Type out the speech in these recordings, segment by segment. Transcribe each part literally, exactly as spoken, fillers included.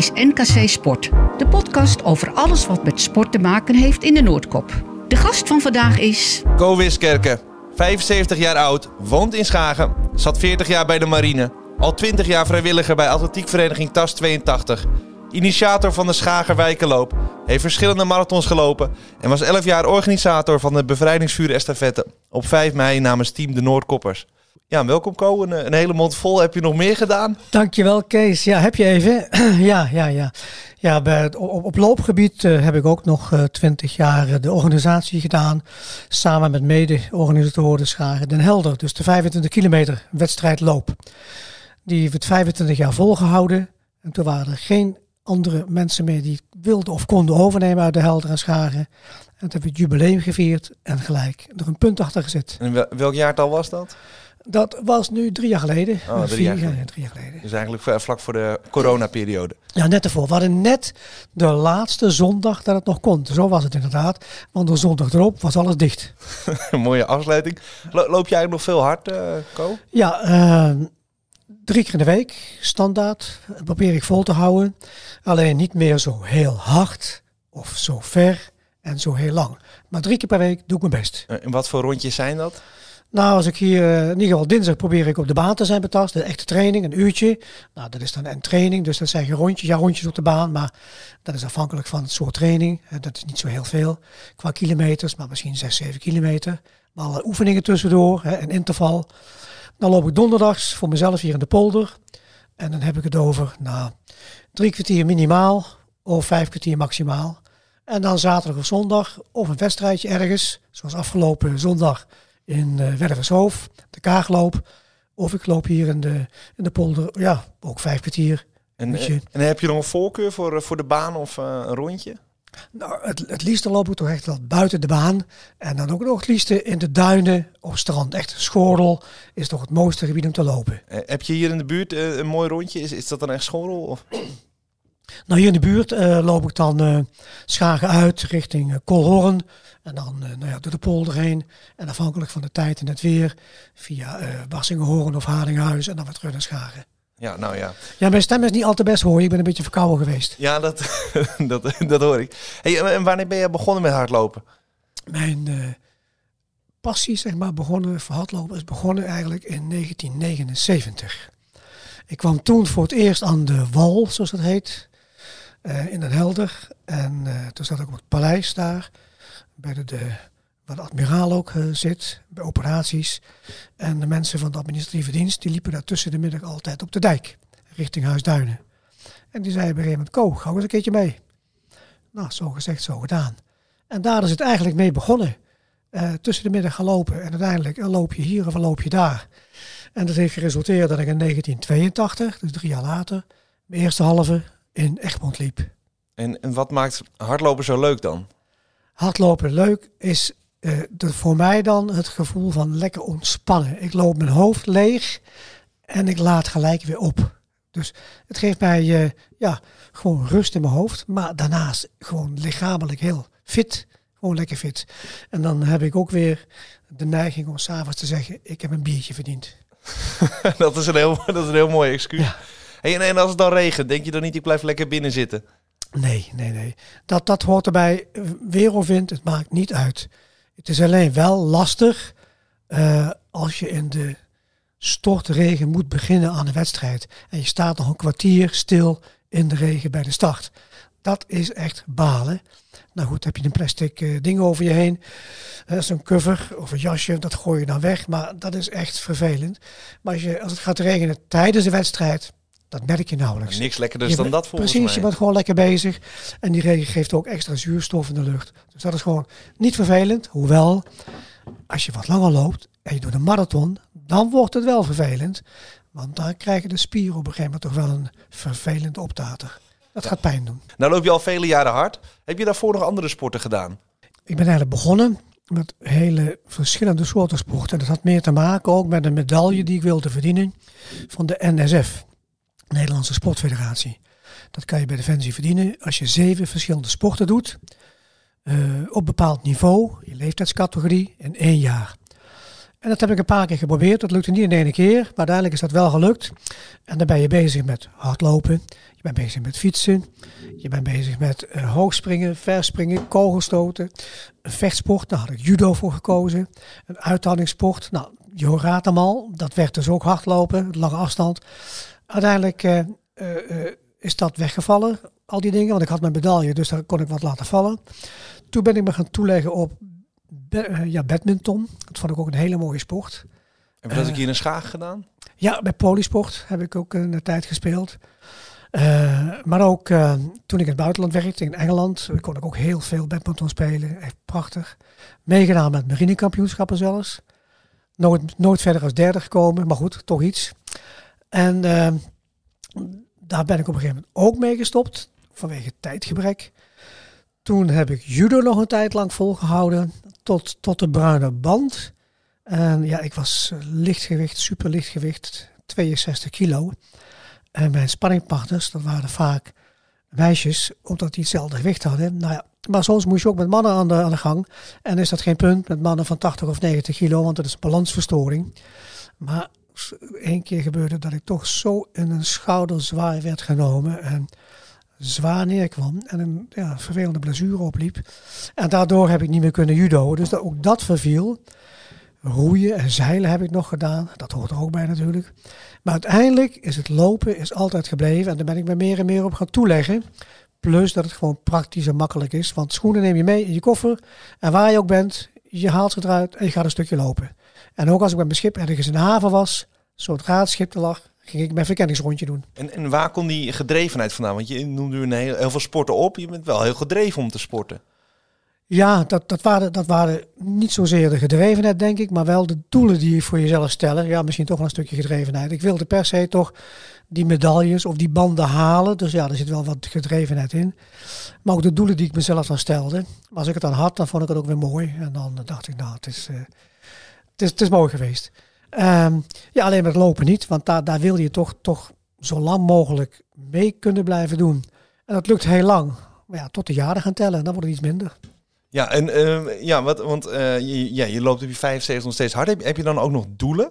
is N K C Sport. De podcast over alles wat met sport te maken heeft in de Noordkop. De gast van vandaag is... Co Wiskerke, vijfenzeventig jaar oud, woont in Schagen, zat veertig jaar bij de marine. Al twintig jaar vrijwilliger bij atletiekvereniging T A S tweeëntachtig. Initiator van de Schager Wijkenloop. Heeft verschillende marathons gelopen. En was elf jaar organisator van de bevrijdingsvuur estafette. Op vijf mei namens team de Noordkoppers. Ja, welkom Co. Een, een hele mond vol. Heb je nog meer gedaan? Dankjewel Kees. Ja, heb je even? ja, ja, ja. Ja, bij het, op, op loopgebied uh, heb ik ook nog twintig uh, jaar uh, de organisatie gedaan. Samen met mede-organisatoren Schagen Den Helder. Dus de vijfentwintig kilometer wedstrijd loop. Die heeft het vijfentwintig jaar volgehouden. En toen waren er geen andere mensen meer die wilden of konden overnemen uit de Helder en Schagen. En toen hebben we het jubileum gevierd en gelijk er een punt achter gezet. En wel, welk jaartal was dat? Dat was nu drie jaar geleden. Oh, drie, Vier, jaar geleden. Ja, drie jaar geleden. Dus eigenlijk vlak voor de coronaperiode. Ja, net ervoor. We hadden net de laatste zondag dat het nog kon. Zo was het inderdaad. Want de zondag erop was alles dicht. Een mooie afsluiting. Lo- loop jij nog veel hard, uh, Co? Ja, uh, drie keer in de week, standaard. Probeer ik vol te houden. Alleen niet meer zo heel hard of zo ver en zo heel lang. Maar drie keer per week doe ik mijn best. En wat voor rondjes zijn dat? Nou, als ik hier, in ieder geval dinsdag probeer ik op de baan te zijn betast. De echte training, een uurtje. Nou, dat is dan een training, dus dat zijn geen rondjes. Ja, rondjes op de baan, maar dat is afhankelijk van het soort training. Dat is niet zo heel veel qua kilometers, maar misschien zes, zeven kilometer. Maar alle oefeningen tussendoor, een interval. Dan loop ik donderdags voor mezelf hier in de polder. En dan heb ik het over, nou, drie kwartier minimaal of vijf kwartier maximaal. En dan zaterdag of zondag of een wedstrijdje ergens, zoals afgelopen zondag in uh, Wervershoofd, de Kaagloop. Of ik loop hier in de, in de polder, ja, ook vijf kwartier. En, en, en heb je nog een voorkeur voor, voor de baan of uh, een rondje? Nou, het, het liefste loop ik toch echt wel buiten de baan. En dan ook nog het liefste in de duinen op strand. Echt Schorrel is toch het mooiste gebied om te lopen. Uh, heb je hier in de buurt uh, een mooi rondje? Is, is dat dan echt Schorrel? Of? Nou, hier in de buurt uh, loop ik dan uh, Schagen uit richting uh, Kolhorn. En dan uh, nou ja, door de polder heen. En afhankelijk van de tijd en het weer via uh, Wassingenhoorn of Haringhuis en dan weer terug naar Schagen. Ja, nou ja. Ja, mijn stem is niet al te best hoor. Ik ben een beetje verkouden geweest. Ja, dat, dat, dat hoor ik. Hey, en wanneer ben je begonnen met hardlopen? Mijn uh, passie, zeg maar, begonnen voor hardlopen is begonnen eigenlijk in negentien negenenzeventig. Ik kwam toen voor het eerst aan de wal, zoals dat heet, uh, in Den Helder. En uh, toen zat ik op het paleis daar, bij de, de, waar de admiraal ook uh, zit, bij operaties. En de mensen van de administratieve dienst, die liepen daar tussen de middag altijd op de dijk, richting Huisduinen. En die zeiden op een gegeven moment, Co, ga eens een keertje mee. Nou, zo gezegd, zo gedaan. En daar is het eigenlijk mee begonnen. Uh, tussen de middag gaan lopen en uiteindelijk uh, loop je hier of loop je daar. En dat heeft geresulteerd dat ik in negentien tweeëntachtig, dus drie jaar later, mijn eerste halve in Egmond liep. En, en wat maakt hardlopen zo leuk dan? Hardlopen leuk is uh, de, voor mij dan het gevoel van lekker ontspannen. Ik loop mijn hoofd leeg en ik laat gelijk weer op. Dus het geeft mij uh, ja, gewoon rust in mijn hoofd, maar daarnaast gewoon lichamelijk heel fit. Gewoon lekker fit. En dan heb ik ook weer de neiging om 's avonds te zeggen, ik heb een biertje verdiend. dat, is een heel, dat is een heel mooi excuus. Ja. Hey, en, en als het dan regent, denk je dan niet, ik blijf lekker binnen zitten? Nee, nee, nee. Dat, dat hoort erbij. Weer of wind, het maakt niet uit. Het is alleen wel lastig uh, als je in de stortregen moet beginnen aan de wedstrijd. En je staat nog een kwartier stil in de regen bij de start. Dat is echt balen. Nou goed, heb je een plastic uh, ding over je heen. Uh, Zo'n cover of een jasje, dat gooi je dan weg. Maar dat is echt vervelend. Maar als, je, als het gaat regenen tijdens de wedstrijd, dat merk je nauwelijks. Niks lekkerder je dan bent, dat volgens precies, mij. je bent gewoon lekker bezig. En die regen geeft ook extra zuurstof in de lucht. Dus dat is gewoon niet vervelend. Hoewel, als je wat langer loopt en je doet een marathon, dan wordt het wel vervelend. Want dan krijgen de spieren op een gegeven moment toch wel een vervelende optater. Dat ja. gaat pijn doen. Nou loop je al vele jaren hard. Heb je daarvoor nog andere sporten gedaan? Ik ben eigenlijk begonnen met hele verschillende soorten sporten. En dat had meer te maken ook met een medaille die ik wilde verdienen van de N S F, Nederlandse Sportfederatie. Dat kan je bij Defensie verdienen als je zeven verschillende sporten doet. Uh, op bepaald niveau, je leeftijdscategorie, in één jaar. En dat heb ik een paar keer geprobeerd. Dat lukte niet in één keer, maar uiteindelijk is dat wel gelukt. En dan ben je bezig met hardlopen, je bent bezig met fietsen, je bent bezig met uh, hoogspringen, verspringen, kogelstoten, een vechtsport. Daar had ik judo voor gekozen, een uithoudingssport. Nou, je raadt hem al, dat werd dus ook hardlopen, lange afstand. Uiteindelijk uh, uh, uh, is dat weggevallen, al die dingen, want ik had mijn medaille, dus daar kon ik wat laten vallen. Toen ben ik me gaan toeleggen op Be- uh, ja, badminton. Dat vond ik ook een hele mooie sport. Heb je dat uh, een keer in Schagen gedaan? Ja, bij Polisport heb ik ook een tijd gespeeld. Uh, maar ook uh, toen ik in het buitenland werkte, in Engeland, kon ik ook heel veel badminton spelen. Echt prachtig. Meegedaan met marinekampioenschappen zelfs. Nooit, nooit verder als derde gekomen, maar goed, toch iets. En uh, daar ben ik op een gegeven moment ook mee gestopt, vanwege tijdgebrek. Toen heb ik judo nog een tijd lang volgehouden, tot, tot de bruine band. En ja, ik was lichtgewicht, super lichtgewicht, tweeënzestig kilo. En mijn spanningpartners, dat waren vaak meisjes, omdat die hetzelfde gewicht hadden. Nou ja, maar soms moest je ook met mannen aan de, aan de gang. En is dat geen punt met mannen van tachtig of negentig kilo, want dat is een balansverstoring. Maar één keer gebeurde dat ik toch zo in een schouderzwaai werd genomen en zwaar neerkwam en een ja, vervelende blessure opliep. En daardoor heb ik niet meer kunnen judo. Dus dat, ook dat verviel. Roeien en zeilen heb ik nog gedaan. Dat hoort er ook bij natuurlijk. Maar uiteindelijk is het lopen is altijd gebleven. En daar ben ik me meer en meer op gaan toeleggen. Plus dat het gewoon praktisch en makkelijk is. Want schoenen neem je mee in je koffer. En waar je ook bent, je haalt ze eruit en je gaat een stukje lopen. En ook als ik met mijn schip ergens in de haven was, zodra het schip er lag, ging ik mijn verkenningsrondje doen. En, en waar komt die gedrevenheid vandaan? Want je noemde een heel, heel veel sporten op. Je bent wel heel gedreven om te sporten. Ja, dat, dat, waren, dat waren niet zozeer de gedrevenheid, denk ik, maar wel de doelen die je voor jezelf stellen. Ja, misschien toch wel een stukje gedrevenheid. Ik wilde per se toch die medailles of die banden halen. Dus ja, er zit wel wat gedrevenheid in. Maar ook de doelen die ik mezelf dan stelde. Maar als ik het dan had, dan vond ik het ook weer mooi. En dan dacht ik, nou, het is, uh, het is, het is mooi geweest. Um, ja, alleen met lopen niet, want daar, daar wil je toch, toch zo lang mogelijk mee kunnen blijven doen. En dat lukt heel lang. Maar ja, tot de jaren gaan tellen, dan wordt het iets minder. Ja, en uh, ja, wat, want uh, je, ja, je loopt op je vijfenzeventig nog steeds hard. Heb, heb je dan ook nog doelen?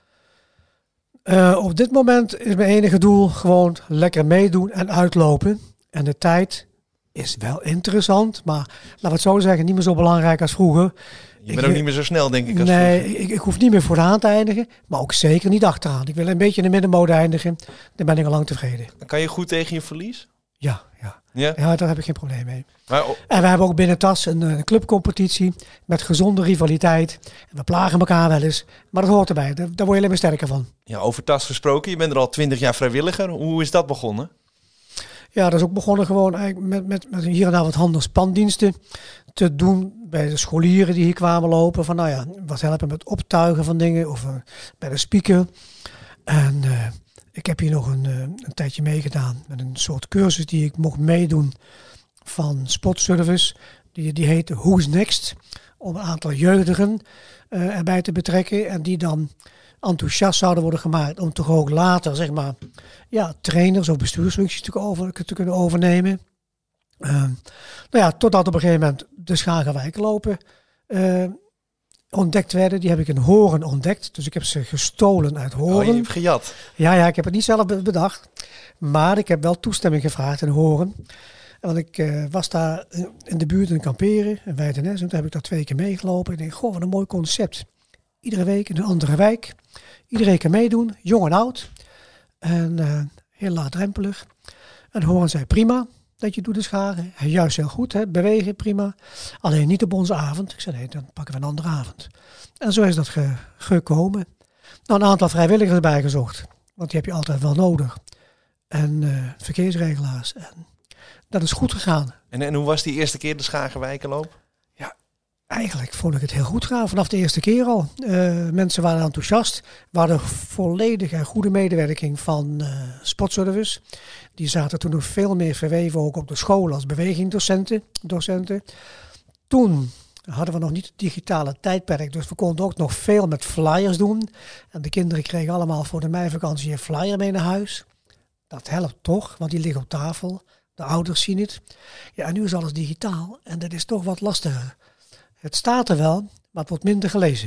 Uh, op dit moment is mijn enige doel gewoon lekker meedoen en uitlopen. En de tijd is wel interessant, maar laten we het zo zeggen, niet meer zo belangrijk als vroeger. Je bent ik, ook niet meer zo snel, denk ik, als nee, vroeger. ik, ik hoef niet meer vooraan te eindigen, maar ook zeker niet achteraan. Ik wil een beetje in de middenmode eindigen, dan ben ik al lang tevreden. Kan je goed tegen je verlies? Ja, ja. Ja? Ja, daar heb ik geen probleem mee. Maar, oh. En we hebben ook binnen T A S een, een clubcompetitie met gezonde rivaliteit. En we plagen elkaar wel eens, maar dat hoort erbij. Daar, daar word je alleen maar sterker van. Ja, over T A S gesproken, je bent er al twintig jaar vrijwilliger. Hoe is dat begonnen? Ja, dat is ook begonnen gewoon eigenlijk met, met, met hier en daar wat handelspandiensten te doen bij de scholieren die hier kwamen lopen. Van nou ja, wat helpen met optuigen van dingen of uh, bij de speaker. En uh, ik heb hier nog een, uh, een tijdje meegedaan met een soort cursus die ik mocht meedoen van Sportservice. Die, die heette Who's Next. Om een aantal jeugdigen uh, erbij te betrekken en die dan enthousiast zouden worden gemaakt om toch ook later, zeg maar, ja, trainers of bestuursfuncties te, over, te kunnen overnemen. Uh, nou ja, totdat op een gegeven moment de Schagenwijkerlopen uh, ontdekt werden. Die heb ik in Horen ontdekt. Dus ik heb ze gestolen uit Horen. Oh, je hebt gejat. Ja, ja, ik heb het niet zelf bedacht. Maar ik heb wel toestemming gevraagd in Horen. Want ik uh, was daar in de buurt in kamperen, in Wijtenes. En toen heb ik daar twee keer meegelopen. Ik denk, goh, wat een mooi concept. Iedere week in een andere wijk. Iedereen kan meedoen, jong en oud. En uh, heel laagdrempelig. En Horen zei, prima dat je doet de Schagen. Juist heel goed, hè? Bewegen, prima. Alleen niet op onze avond. Ik zei, nee, dan pakken we een andere avond. En zo is dat ge- gekomen. Nou, een aantal vrijwilligers erbij gezocht. Want die heb je altijd wel nodig. En uh, verkeersregelaars. En dat is goed gegaan. En, en hoe was die eerste keer de Schagenwijkerloop? Eigenlijk vond ik het heel goed gaan, vanaf de eerste keer al. Uh, mensen waren enthousiast. We hadden volledige en goede medewerking van uh, Sportservice. Die zaten toen nog veel meer verweven ook op de school als bewegingdocenten. Docenten. Toen hadden we nog niet het digitale tijdperk, dus we konden ook nog veel met flyers doen. En de kinderen kregen allemaal voor de meivakantie een flyer mee naar huis. Dat helpt toch, want die ligt op tafel. De ouders zien het. Ja, en nu is alles digitaal en dat is toch wat lastiger. Het staat er wel, maar het wordt minder gelezen.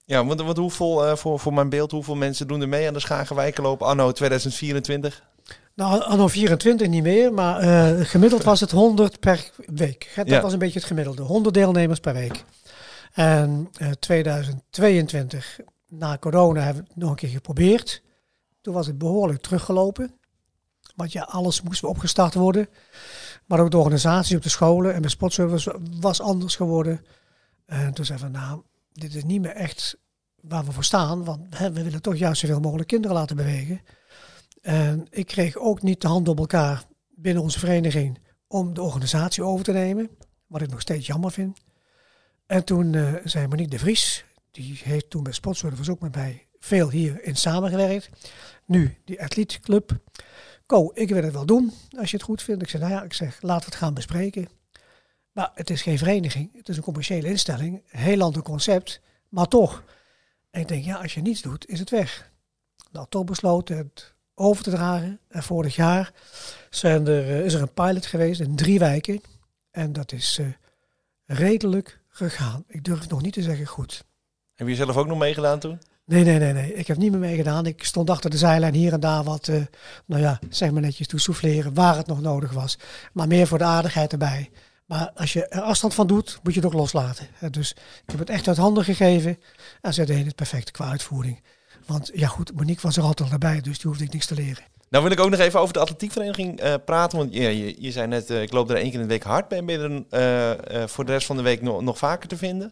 Ja, want, want hoeveel, uh, voor, voor mijn beeld, hoeveel mensen doen er mee aan de Schagenwijkerloop anno tweeduizend vierentwintig? Nou, anno vierentwintig niet meer, maar uh, gemiddeld was het honderd per week. Dat ja. was een beetje het gemiddelde, honderd deelnemers per week. En uh, tweeduizend tweeëntwintig, na corona, hebben we het nog een keer geprobeerd. Toen was het behoorlijk teruggelopen. Want ja, alles moest weer opgestart worden. Maar ook de organisatie op de scholen en de sportservice was anders geworden. En toen zeiden we, nou, dit is niet meer echt waar we voor staan. Want hè, we willen toch juist zoveel mogelijk kinderen laten bewegen. En ik kreeg ook niet de hand op elkaar binnen onze vereniging om de organisatie over te nemen. Wat ik nog steeds jammer vind. En toen uh, zei Monique de Vries, die heeft toen bij Sportservice ook met mij veel hierin samengewerkt. Nu die atletieclub. Ko, ik wil het wel doen als je het goed vindt. Ik zeg, nou ja, ik zeg, laten we het gaan bespreken. Maar het is geen vereniging, het is een commerciële instelling. Een heel ander concept, maar toch. En ik denk, ja, als je niets doet, is het weg. Nou, toch besloten het over te dragen. En vorig jaar zijn er, uh, is er een pilot geweest in drie wijken. En dat is uh, redelijk gegaan. Ik durf het nog niet te zeggen goed. Heb je zelf ook nog meegedaan toen? Nee, nee, nee, nee. Ik heb niet meer meegedaan. Ik stond achter de zijlijn hier en daar wat, uh, nou ja, zeg maar netjes toe souffleren waar het nog nodig was. Maar meer voor de aardigheid erbij. Maar als je er afstand van doet, moet je het ook loslaten. Dus ik heb het echt uit handen gegeven en ze deden het perfect qua uitvoering. Want ja goed, Monique was er altijd erbij, dus die hoefde ik niks te leren. Nou wil ik ook nog even over de atletiekvereniging uh, praten. Want ja, je, je zei net, uh, ik loop er één keer in de week hard. Ben je er uh, uh, voor de rest van de week nog, nog vaker te vinden?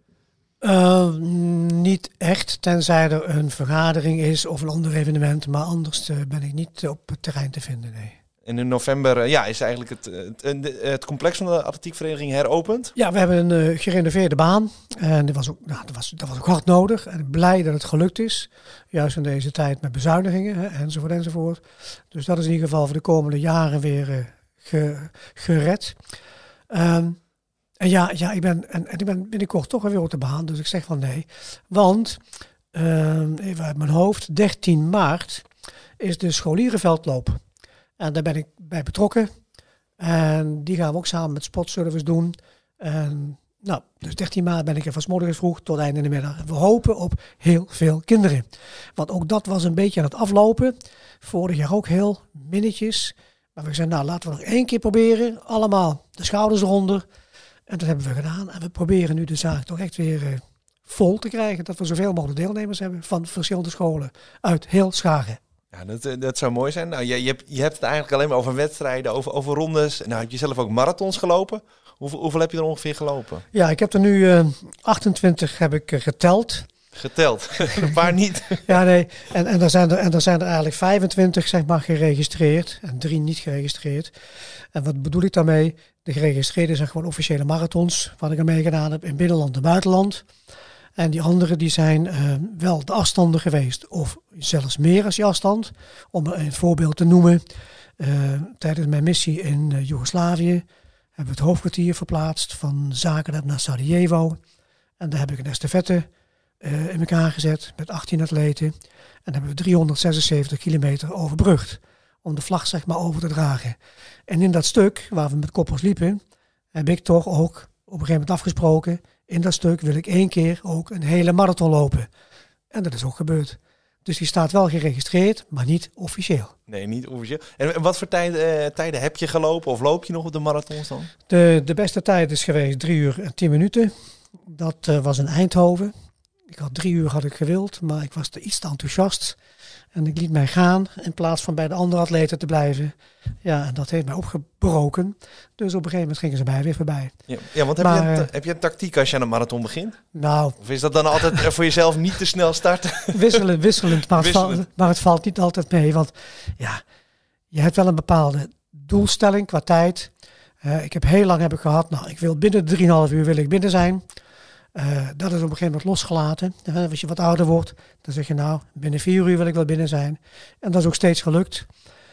Uh, niet echt, tenzij er een vergadering is of een ander evenement. Maar anders uh, ben ik niet op het terrein te vinden, nee. En in november uh, ja, is eigenlijk het, het, het, het complex van de atletiekvereniging heropend. Ja, we hebben een uh, gerenoveerde baan. En dat was, ook, nou, dat, was, dat was ook hard nodig. En ik ben blij dat het gelukt is. Juist in deze tijd met bezuinigingen hè, enzovoort enzovoort. Dus dat is in ieder geval voor de komende jaren weer uh, ge, gered. Um, En ja, ja ik, ben, en, en ik ben binnenkort toch weer op de baan, dus ik zeg van nee. Want, uh, even uit mijn hoofd, dertien maart is de scholierenveldloop. En daar ben ik bij betrokken. En die gaan we ook samen met Sportservice doen. En, nou, dus dertien maart ben ik er van 's morgens vroeg tot eind in de middag. En we hopen op heel veel kinderen. Want ook dat was een beetje aan het aflopen. Vorig jaar ook heel minnetjes. Maar we zeiden, nou laten we nog één keer proberen. Allemaal de schouders eronder. En dat hebben we gedaan. En we proberen nu de zaak toch echt weer uh, vol te krijgen. Dat we zoveel mogelijk deelnemers hebben van verschillende scholen uit heel Schagen. Ja, dat, dat zou mooi zijn. Nou, je, je, hebt, je hebt het eigenlijk alleen maar over wedstrijden, over, over rondes. Nou, heb je zelf ook marathons gelopen? Hoeveel, hoeveel heb je er ongeveer gelopen? Ja, ik heb er nu uh, achtentwintig heb ik uh, geteld. Geteld? Een paar niet. Ja, nee. En, en, er zijn er, en er zijn er eigenlijk vijfentwintig zeg maar, geregistreerd. En drie niet geregistreerd. En wat bedoel ik daarmee? De geregistreerden zijn gewoon officiële marathons. Wat ik ermee gedaan heb in binnenland en buitenland. En die andere die zijn uh, wel de afstanden geweest. Of zelfs meer als die afstand. Om een voorbeeld te noemen. Uh, tijdens mijn missie in uh, Joegoslavië hebben we het hoofdkwartier verplaatst van Zagreb naar Sarajevo. En daar heb ik een estafette uh, in elkaar gezet met achttien atleten. En dan hebben we driehonderdzesenzeventig kilometer overbrugd. Om de vlag zeg maar over te dragen. En in dat stuk waar we met koppels liepen, heb ik toch ook op een gegeven moment afgesproken. In dat stuk wil ik één keer ook een hele marathon lopen. En dat is ook gebeurd. Dus die staat wel geregistreerd, maar niet officieel. Nee, niet officieel. En wat voor tijden, uh, tijden heb je gelopen of loop je nog op de marathons dan? De, de beste tijd is geweest drie uur en tien minuten. Dat uh, was in Eindhoven. Ik had drie uur had ik gewild, maar ik was te iets te enthousiast. En ik liet mij gaan in plaats van bij de andere atleten te blijven. Ja, en dat heeft mij opgebroken. Dus op een gegeven moment gingen ze mij weer voorbij. Ja, ja want heb, maar, je een, heb je een tactiek als je aan een marathon begint? Nou, of is dat dan altijd voor jezelf niet te snel starten? Wisselend, wisselend, maar, wisselend. Het valt, maar het valt niet altijd mee. Want ja, je hebt wel een bepaalde doelstelling qua tijd. Uh, ik heb heel lang heb ik gehad, nou, ik wil binnen drie komma vijf uur wil ik binnen zijn. Uh, dat is op een gegeven moment losgelaten. Uh, als je wat ouder wordt, dan zeg je nou, binnen vier uur wil ik wel binnen zijn. En dat is ook steeds gelukt.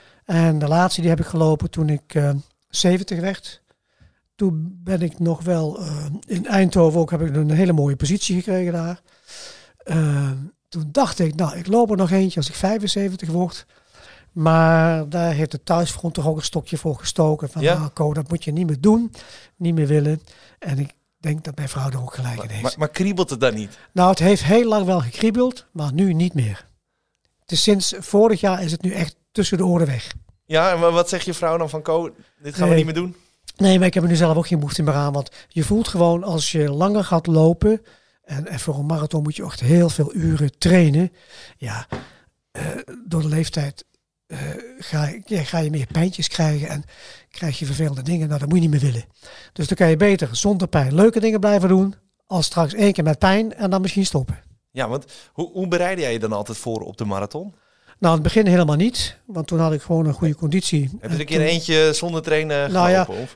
En de laatste die heb ik gelopen toen ik uh, zeventig werd. Toen ben ik nog wel uh, in Eindhoven ook, heb ik een hele mooie positie gekregen daar. Uh, toen dacht ik, nou, ik loop er nog eentje als ik vijfenzeventig word. Maar daar heeft de thuisfront toch ook een stokje voor gestoken. Van, ja? nou, Ko, dat moet je niet meer doen, niet meer willen. En ik denk dat mijn vrouw er ook gelijk in heeft. Maar, maar kriebelt het dan niet? Nou, het heeft heel lang wel gekriebeld, maar nu niet meer. Het is sinds vorig jaar is het nu echt tussen de oren weg. Ja, maar wat zegt je vrouw dan van Ko, dit gaan we Nee. niet meer doen? Nee, maar ik heb er nu zelf ook geen behoefte meer aan. Want je voelt gewoon als je langer gaat lopen. En, en voor een marathon moet je echt heel veel uren trainen. Ja, uh, door de leeftijd uh, ga, je, ja, ga je meer pijntjes krijgen. En krijg je vervelende dingen. Nou, dat moet je niet meer willen. Dus dan kan je beter zonder pijn leuke dingen blijven doen. Als straks één keer met pijn en dan misschien stoppen. Ja, want hoe, hoe bereidde jij je dan altijd voor op de marathon? Nou, in het begin helemaal niet. Want toen had ik gewoon een goede conditie. Heb je er een keer toen, eentje zonder trainen Nou ja, gelopen? Of?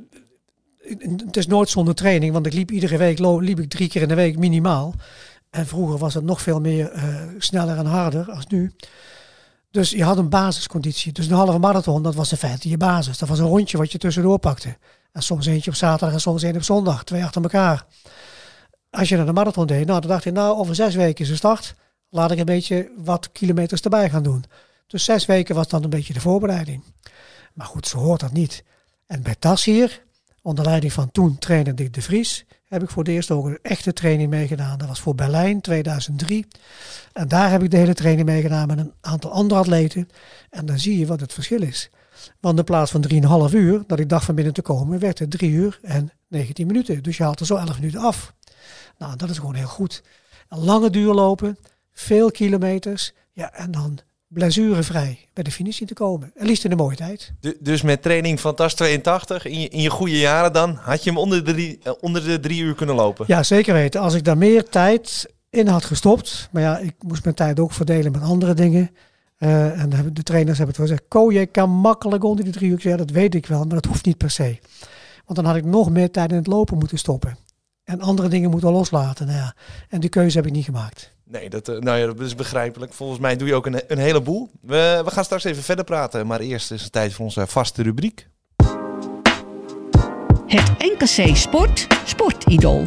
Het is nooit zonder training, want ik liep iedere week lo- liep ik drie keer in de week minimaal. En vroeger was het nog veel meer uh, sneller en harder als nu. Dus je had een basisconditie. Dus een halve marathon, dat was in feite je basis. Dat was een rondje wat je tussendoor pakte. En soms eentje op zaterdag en soms één op zondag. Twee achter elkaar. Als je naar de marathon deed, nou, dan dacht ik, nou, over zes weken is de start. Laat ik een beetje wat kilometers erbij gaan doen. Dus zes weken was dan een beetje de voorbereiding. Maar goed, zo hoort dat niet. En bij T A S hier, onder leiding van toen trainer Dick de Vries, heb ik voor het eerst ook een echte training meegedaan. Dat was voor Berlijn tweeduizend drie. En daar heb ik de hele training meegedaan met een aantal andere atleten. En dan zie je wat het verschil is. Want in plaats van drieënhalf uur, dat ik dacht van binnen te komen, werd het drie uur en negentien minuten. Dus je haalt er zo elf minuten af. Nou, dat is gewoon heel goed. Een lange duurlopen, veel kilometers. Ja, en dan blessurevrij bij de finish te komen. En liefst in de mooie tijd. Du- dus met training van T A S tweeëntachtig, in je, in je goede jaren dan, had je hem onder de, drie, uh, onder de drie uur kunnen lopen? Ja, zeker weten. Als ik daar meer tijd in had gestopt. Maar ja, ik moest mijn tijd ook verdelen met andere dingen. Uh, en de trainers hebben het wel gezegd. Ko, je kan makkelijk onder die drie uur. Ja, dat weet ik wel, maar dat hoeft niet per se. Want dan had ik nog meer tijd in het lopen moeten stoppen. En andere dingen moeten loslaten. Nou ja, en die keuze heb ik niet gemaakt. Nee, dat, uh, nou ja, dat is begrijpelijk. Volgens mij doe je ook een, een heleboel. We, we gaan straks even verder praten. Maar eerst is het tijd voor onze vaste rubriek. Het N K C Sport Sportidool.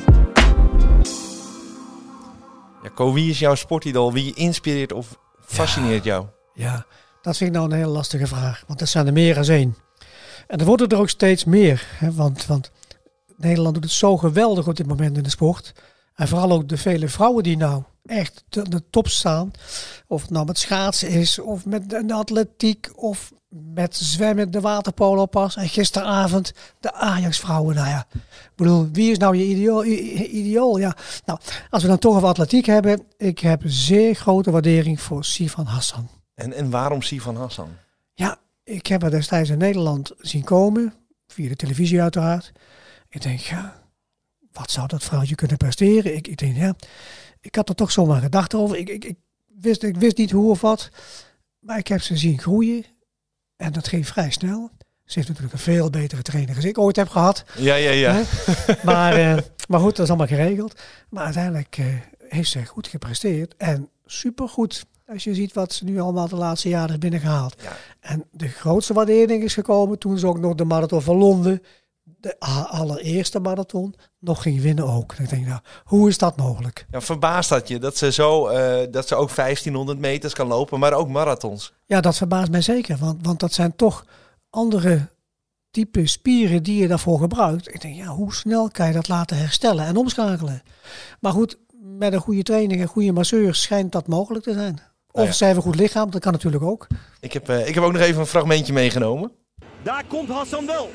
Ja, Ko, wie is jouw sportidool? Wie inspireert of fascineert ja, jou? Ja, dat vind ik nou een hele lastige vraag. Want er zijn er meer dan één. En er worden er ook steeds meer. Hè, want, want Nederland doet het zo geweldig op dit moment in de sport. En vooral ook de vele vrouwen die nou echt aan de top staan. Of het nou met schaatsen is, of met de atletiek, of met zwemmen, de waterpolo pas. En gisteravond de Ajax-vrouwen. Nou ja, ik bedoel, wie is nou je ideaal? ideaal? Ja. Nou, als we dan toch over atletiek hebben. Ik heb zeer grote waardering voor Sifan Hassan. En, en waarom Sifan Hassan? Ja, ik heb haar destijds in Nederland zien komen. Via de televisie uiteraard. Ik denk, ja, wat zou dat vrouwtje kunnen presteren? Ik, ik denk, ja, ik had er toch zomaar gedachten over. Ik, ik, ik, wist, ik wist niet hoe of wat. Maar ik heb ze zien groeien. En dat ging vrij snel. Ze heeft natuurlijk een veel betere trainer als ik ooit heb gehad. Ja, ja, ja. Maar, uh, maar goed, dat is allemaal geregeld. Maar uiteindelijk uh, heeft ze goed gepresteerd. En supergoed. Als je ziet wat ze nu allemaal de laatste jaren heeft binnengehaald. Ja. En de grootste waardering is gekomen toen ze ook nog de marathon van Londen, de allereerste marathon, nog ging winnen ook. En ik denk, nou, hoe is dat mogelijk? Ja, verbaast dat je dat ze zo uh, dat ze ook vijftienhonderd meters kan lopen, maar ook marathons? Ja, dat verbaast mij zeker. Want, want dat zijn toch andere type spieren die je daarvoor gebruikt. Ik denk, ja, hoe snel kan je dat laten herstellen en omschakelen? Maar goed, met een goede training en goede masseurs schijnt dat mogelijk te zijn. Of nou ja. ze hebben een goed lichaam, dat kan natuurlijk ook. Ik heb, uh, ik heb ook nog even een fragmentje meegenomen. Daar komt Hassan wel.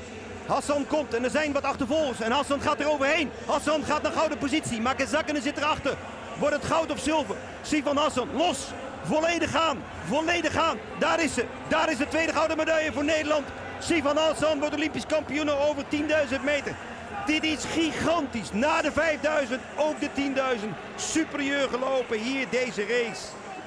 Hassan komt en er zijn wat achtervolgers. En Hassan gaat er overheen. Hassan gaat naar gouden positie. Makezakane zit erachter. Wordt het goud of zilver? Sifan Hassan los. Volledig gaan. Volledig gaan. Daar is ze. Daar is de tweede gouden medaille voor Nederland. Sifan Hassan wordt Olympisch kampioen over tienduizend meter. Dit is gigantisch. Na de vijfduizend ook de tienduizend. Superieur gelopen hier deze race.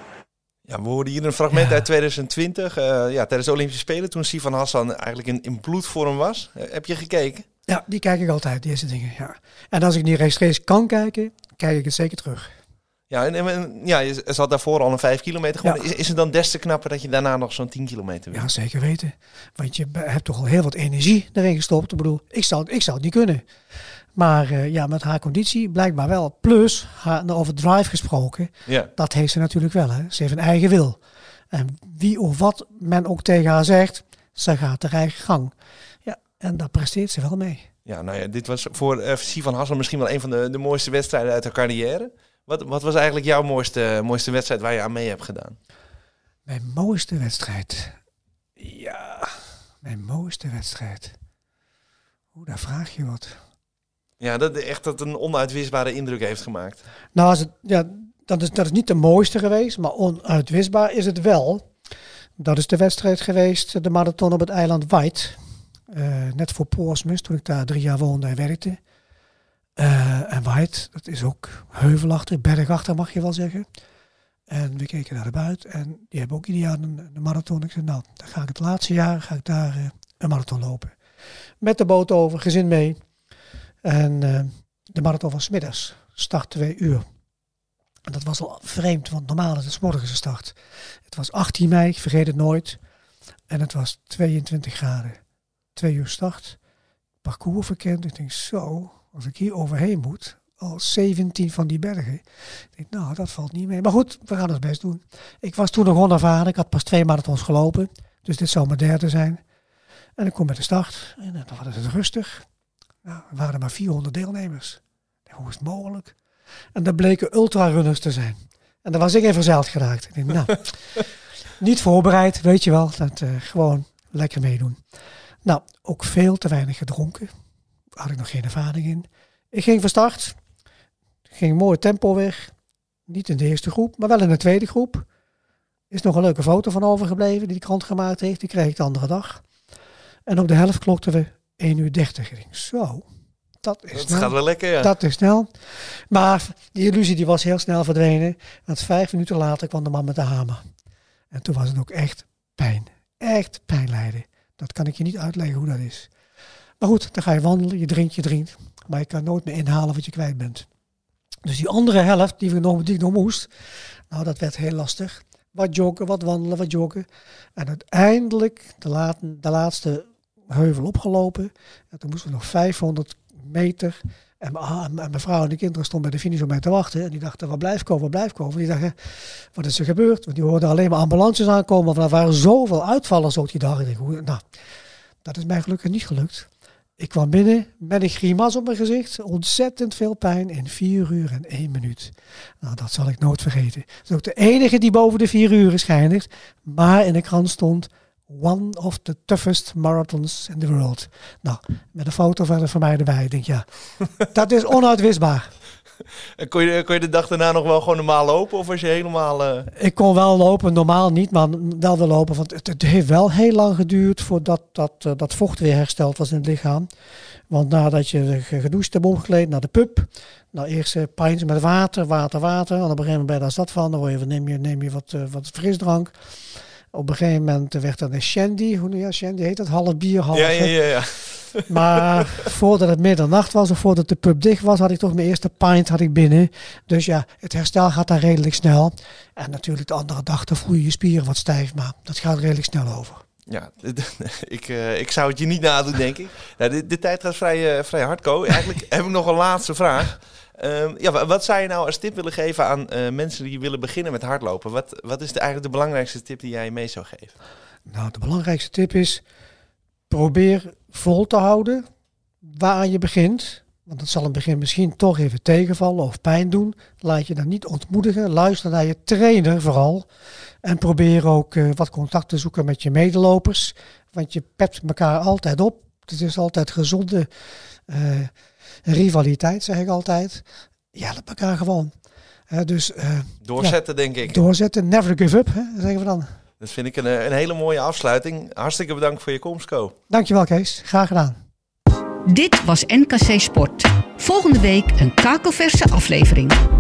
Ja, we hoorden hier een fragment ja. uit tweeduizend twintig. Uh, ja, tijdens de Olympische Spelen, toen Sifan Hassan eigenlijk in, in bloedvorm was. Uh, heb je gekeken? Ja, die kijk ik altijd, deze dingen. Ja. En als ik niet rechtstreeks kan kijken, kijk ik het zeker terug. Ja, en, en ja, je zat daarvoor al een vijf kilometer. Gewoon. Ja. Is, is het dan des te knapper dat je daarna nog zo'n tien kilometer wil? Ja, zeker weten. Want je hebt toch al heel wat energie erin gestopt. Ik bedoel, ik zou, ik zou het niet kunnen. Maar uh, ja, met haar conditie blijkbaar wel. Plus, haar, nou, over drive gesproken, ja. Dat heeft ze natuurlijk wel. Hè. Ze heeft een eigen wil. En wie of wat men ook tegen haar zegt, ze gaat haar eigen gang. Ja, en daar presteert ze wel mee. Ja, nou ja, dit was voor uh, Sivan Hassan misschien wel een van de, de mooiste wedstrijden uit haar carrière. Wat, wat was eigenlijk jouw mooiste, mooiste wedstrijd waar je aan mee hebt gedaan? Mijn mooiste wedstrijd? Ja, mijn mooiste wedstrijd. Oeh, daar vraag je wat. Ja, dat echt dat een onuitwisbare indruk heeft gemaakt. Nou, als het, ja, dat, is, dat is niet de mooiste geweest, maar onuitwisbaar is het wel. Dat is de wedstrijd geweest, de marathon op het eiland White. Uh, net voor Portsmouth, toen ik daar drie jaar woonde en werkte. Uh, en White, dat is ook heuvelachtig, bergachtig mag je wel zeggen. En we keken naar de buiten en die hebben ook ieder jaar een, een marathon. Ik zei, nou, dan ga ik het laatste jaar ga ik daar uh, een marathon lopen. Met de boot over, gezin mee. En uh, de marathon was 's middags, start twee uur. En dat was al vreemd, want normaal is het 's morgens de start. Het was achttien mei, ik vergeet het nooit. En het was tweeëntwintig graden. Twee uur start. Parcours verkend. Ik denk, zo, als ik hier overheen moet, al zeventien van die bergen. Ik denk, nou, dat valt niet mee. Maar goed, we gaan het best doen. Ik was toen nog onervaren. Ik had pas twee marathons gelopen. Dus dit zou mijn derde zijn. En ik kom bij de start. En dan was het rustig. Nou, er waren er maar vierhonderd deelnemers. Hoe is het mogelijk? En dat bleken ultrarunners te zijn. En daar was ik in verzeild geraakt. Ik denk, nou, niet voorbereid, weet je wel. Dat uh, gewoon lekker meedoen. Nou, ook veel te weinig gedronken. Daar had ik nog geen ervaring in. Ik ging van start. Ging mooi tempo weg. Niet in de eerste groep, maar wel in de tweede groep. Is nog een leuke foto van overgebleven die de krant gemaakt heeft. Die kreeg ik de andere dag. En op de helft klokten we één uur dertig. Ik denk, zo, dat is dat snel. gaat wel lekker, ja. Dat is snel. Maar die illusie die was heel snel verdwenen. Want vijf minuten later kwam de man met de hamer. En toen was het ook echt pijn. Echt pijn lijden. Dat kan ik je niet uitleggen hoe dat is. Maar goed, dan ga je wandelen, je drinkt, je drinkt. Maar je kan nooit meer inhalen wat je kwijt bent. Dus die andere helft die, we nog, die ik nog moest, nou dat werd heel lastig. Wat joggen, wat wandelen, wat joggen. En uiteindelijk de, laat, de laatste heuvel opgelopen. En toen moesten we nog vijfhonderd meter. En mijn vrouw en de kinderen stonden bij de finish om mij te wachten. En die dachten, wat blijf komen, wat blijf komen. Die dachten, wat is er gebeurd? Want die hoorden alleen maar ambulances aankomen. Want er waren zoveel uitvallers ook die dag. Ik denk, nou, dat is mij gelukkig niet gelukt. Ik kwam binnen met een grimas op mijn gezicht. Ontzettend veel pijn in vier uur en één minuut. Nou, dat zal ik nooit vergeten. Dat is ook de enige die boven de vier uur is geëindigd. Maar in de krant stond one of the toughest marathons in the world. Nou, met een foto van, van mij erbij. Ik denk, ja, dat is onuitwisbaar. En kon je, kon je de dag daarna nog wel gewoon normaal lopen? Of was je helemaal... Uh... Ik kon wel lopen, normaal niet, maar wel wel lopen. Want het, het heeft wel heel lang geduurd voordat dat, uh, dat vocht weer hersteld was in het lichaam. Want nadat je gedoucht hebt, omgekleed naar de pub. Nou, eerst uh, pints met water, water, water. En op een gegeven moment ben je daar zat van. Dan word je, neem je, neem je wat, uh, wat frisdrank. Op een gegeven moment werd dat een shandy. Hoe ja, shandy heet dat? Half bier, half... Ja, ja, ja, ja. Maar voordat het middernacht was of voordat de pub dicht was, had ik toch mijn eerste pint had ik binnen. Dus ja, het herstel gaat daar redelijk snel. En natuurlijk de andere dag, dan voel je je spieren wat stijf, maar dat gaat redelijk snel over. Ja, ik, uh, ik zou het je niet nadoen, denk ik. Nou, de, de tijd gaat vrij, uh, vrij hard, Ko. Eigenlijk heb ik nog een laatste vraag. Uh, ja, wat zou je nou als tip willen geven aan uh, mensen die willen beginnen met hardlopen? Wat, wat is de, eigenlijk de belangrijkste tip die jij mee zou geven? Nou, de belangrijkste tip is, probeer vol te houden waaraan je begint. Want het zal in het begin misschien toch even tegenvallen of pijn doen. Laat je dan niet ontmoedigen. Luister naar je trainer vooral. En probeer ook uh, wat contact te zoeken met je medelopers. Want je pept elkaar altijd op. Het is altijd gezonde uh, rivaliteit, zeg ik altijd. Je helpt elkaar gewoon. Uh, dus, uh, doorzetten, ja, denk ik. Doorzetten, never give up, hè, zeggen we dan. Dat vind ik een, een hele mooie afsluiting. Hartstikke bedankt voor je komst, Ko. Dankjewel, Kees. Graag gedaan. Dit was N K C Sport. Volgende week een kakelverse aflevering.